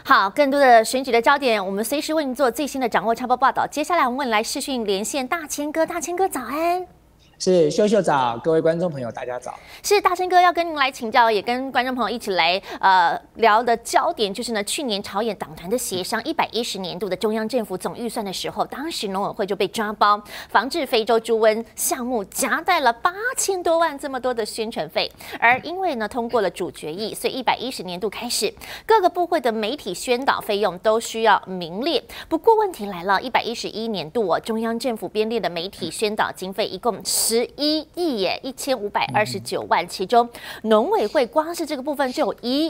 好，更多的选举的焦点，我们随时为您做最新的掌握插播报道。接下来我们来视讯连线大千哥，大千哥早安。 是秀秀早，各位观众朋友大家早。 是大千哥要跟您来请教，也跟观众朋友一起来聊的焦点就是呢，去年朝野党团的协商110年度的中央政府总预算的时候，当时农委会就被抓包，防治非洲猪瘟项目夹带了8000多万这么多的宣传费，而因为呢通过了主决议，所以110年度开始，各个部会的媒体宣导费用都需要名列。不过问题来了，111年度中央政府编列的媒体宣导经费一共11亿耶，1529万，其中农委会光是这个部分就有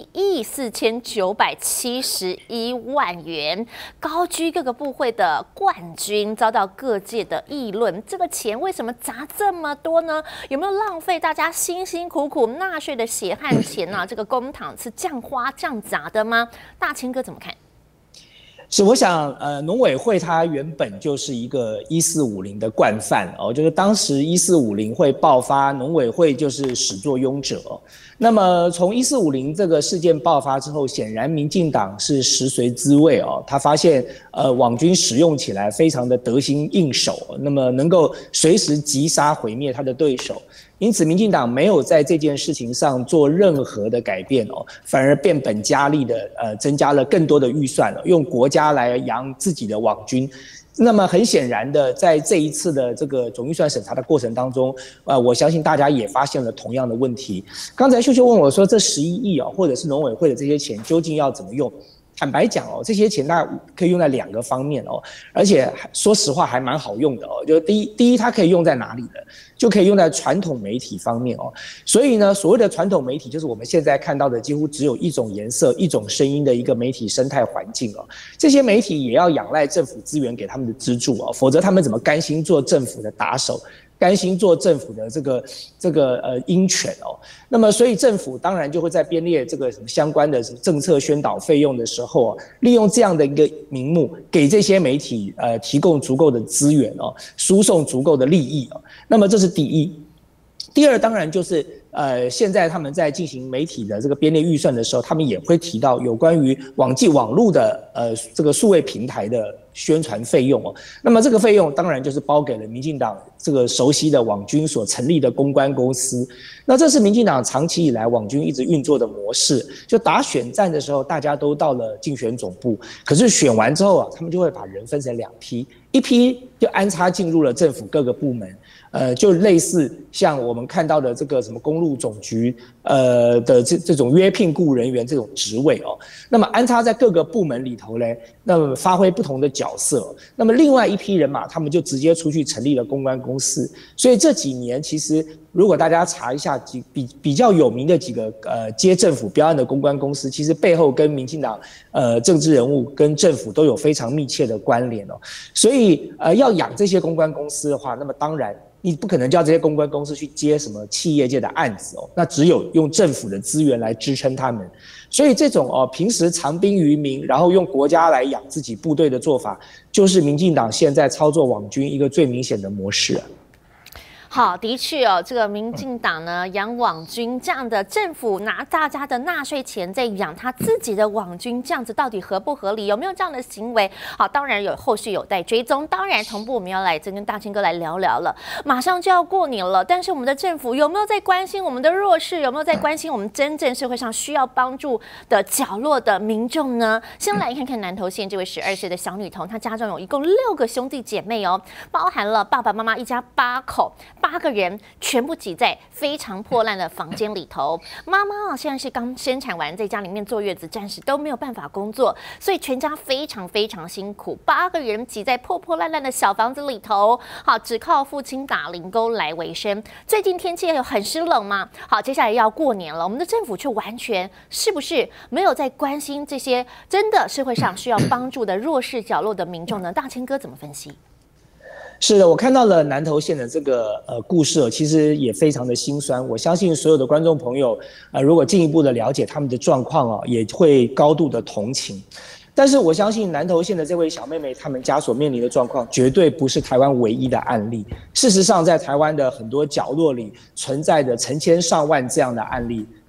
14971万元，高居各个部会的冠军，遭到各界的议论。这个钱为什么砸这么多呢？有没有浪费大家辛辛苦苦纳税的血汗钱呢？这个公帑是这样花这样砸的吗？大千哥怎么看？ 是，我想，农委会它原本就是一个1450的惯犯哦，就是当时1450会爆发，农委会就是始作俑者。那么从1450这个事件爆发之后，显然民进党是食髓知味哦，他发现网军使用起来非常的得心应手，那么能够随时击杀毁灭他的对手。因此，民进党没有在这件事情上做任何的改变哦，反而变本加厉的增加了更多的预算了，用国家来养自己的网军。那么很显然的，在这一次的这个总预算审查的过程当中，我相信大家也发现了同样的问题。刚才秀秀问我说，这11亿哦，或者是农委会的这些钱究竟要怎么用？坦白讲哦，这些钱大概可以用在2个方面哦，而且说实话还蛮好用的哦。就第一，它可以用在哪里呢？就可以用在传统媒体方面哦。所以呢，所谓的传统媒体，就是我们现在看到的几乎只有一种颜色、一种声音的一个媒体生态环境哦。这些媒体也要仰赖政府资源给他们的资助哦，否则他们怎么甘心做政府的打手？甘心做政府的这个鹰犬哦，那么所以政府当然就会在编列这个什么相关的政策宣导费用的时候啊，利用这样的一个名目，给这些媒体提供足够的资源哦，输送足够的利益哦。那么这是第一。第二，当然就是现在他们在进行媒体的这个编列预算的时候，他们也会提到有关于网络的这个数位平台的宣传费用哦。那么这个费用当然就是包给了民进党这个熟悉的网军所成立的公关公司。那这是民进党长期以来网军一直运作的模式。就打选战的时候，大家都到了竞选总部，可是选完之后啊，他们就会把人分成2批，一批就安插进入了政府各个部门。就类似像我们看到的这个什么公路总局的这种约聘雇人员这种职位哦，那么安插在各个部门里头呢，那么发挥不同的角色。那么另外一批人马，他们就直接出去成立了公关公司。所以这几年其实如果大家查一下比较有名的几个接政府标案的公关公司，其实背后跟民进党政治人物跟政府都有非常密切的关联哦。所以要养这些公关公司的话，那么当然你不可能叫这些公关公司去接什么企业界的案子哦，那只有用政府的资源来支撑他们。所以这种平时藏兵于民，然后用国家来养自己部队的做法，就是民进党现在操作网军一个最明显的模式啊。 好，的确哦，这个民进党呢养网军这样的政府拿大家的纳税钱在养他自己的网军，这样子到底合不合理？有没有这样的行为？好，当然后续有待追踪。当然，同步我们要来跟大千哥来聊聊了。马上就要过年了，但是我们的政府有没有在关心我们的弱势？有没有在关心我们真正社会上需要帮助的角落的民众呢？先来看看南投县这位12岁的小女童，她家中有一共6个兄弟姐妹哦，包含了爸爸妈妈一家8口。8个人全部挤在非常破烂的房间里头。妈妈现在是刚生产完，在家里面坐月子，暂时都没有办法工作，所以全家非常辛苦。8个人挤在破破烂烂的小房子里头，好，只靠父亲打零工来维生。最近天气很湿冷嘛，好，接下来要过年了，我们的政府却完全是不是没有在关心这些真的社会上需要帮助的弱势角落的民众呢？大千哥怎么分析？ 是的，我看到了南投县的这个故事其实也非常的心酸。我相信所有的观众朋友如果进一步的了解他们的状况也会高度的同情。但是我相信南投县的这位小妹妹，他们家所面临的状况绝对不是台湾唯一的案例。事实上，在台湾的很多角落里存在着成千上万这样的案例。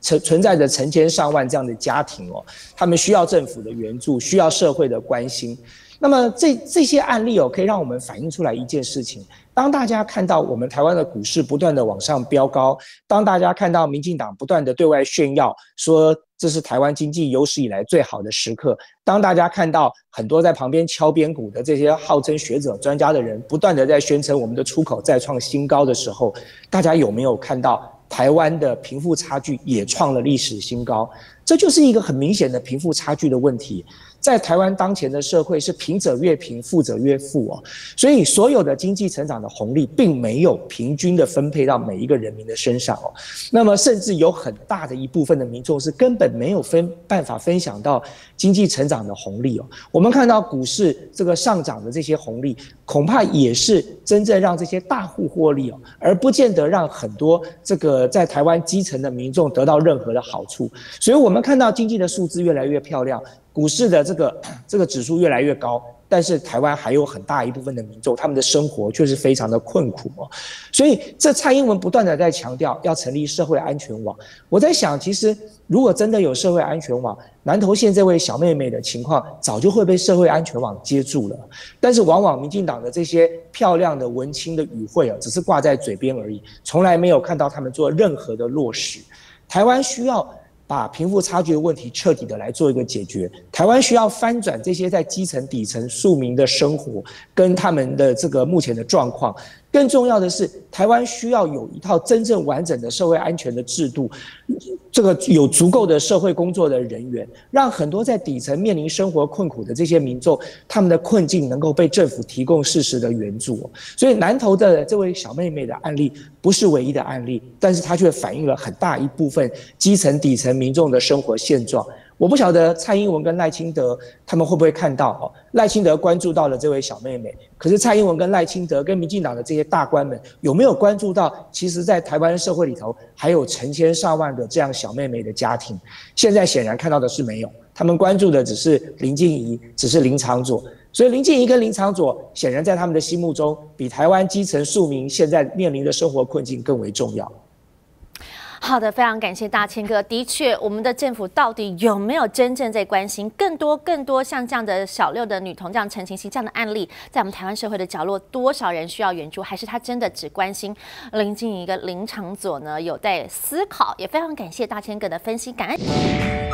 存在着成千上万这样的家庭哦，他们需要政府的援助，需要社会的关心。那么这些案例哦，可以让我们反映出来一件事情：当大家看到我们台湾的股市不断的往上飙高，当大家看到民进党不断的对外炫耀说这是台湾经济有史以来最好的时刻，当大家看到很多在旁边敲边鼓的这些号称学者专家的人不断的在宣称我们的出口再创新高的时候，大家有没有看到台湾的贫富差距也创了历史新高？这就是一个很明显的贫富差距的问题。在台湾当前的社会是贫者越贫，富者越富哦，所以所有的经济成长的红利并没有平均的分配到每一个人民的身上哦。那么甚至有很大的一部分的民众是根本没有办法分享到经济成长的红利哦。我们看到股市这个上涨的这些红利，恐怕也是真正让这些大户获利哦，而不见得让很多这个在台湾基层的民众得到任何的好处。所以我们看到经济的数字越来越漂亮，股市的这个指数越来越高，但是台湾还有很大一部分的民众，他们的生活却是非常的困苦哦。所以这蔡英文不断的在强调要成立社会安全网。我在想，其实如果真的有社会安全网，南投县这位小妹妹的情况早就会被社会安全网接住了。但是往往民进党的这些漂亮的文青的语汇只是挂在嘴边而已，从来没有看到他们做任何的落实。台湾需要把贫富差距的问题彻底的来做一个解决。台湾需要翻转这些在基层底层庶民的生活跟他们的这个目前的状况。更重要的是，台湾需要有一套真正完整的社会安全的制度，这个有足够的社会工作的人员，让很多在底层面临生活困苦的这些民众，他们的困境能够被政府提供适时的援助。所以南投的这位小妹妹的案例不是唯一的案例，但是它却反映了很大一部分基层底层民众的生活现状。我不晓得蔡英文跟赖清德他们会不会看到赖清德关注到了这位小妹妹，可是蔡英文跟赖清德跟民进党的这些大官们有没有关注到，其实在台湾社会里头还有成千上万的这样小妹妹的家庭？现在显然看到的是没有，他们关注的只是林静仪，只是林昶佐。所以林静仪跟林昶佐显然在他们的心目中，比台湾基层庶民现在面临的生活困境更为重要。 好的，非常感谢大千哥。的确，我们的政府到底有没有真正在关心更多像这样的小六的女童这样陈情熙这样的案例，在我们台湾社会的角落，多少人需要援助？还是他真的只关心林静仪跟林昶佐呢？有待思考。也非常感谢大千哥的分析，感恩。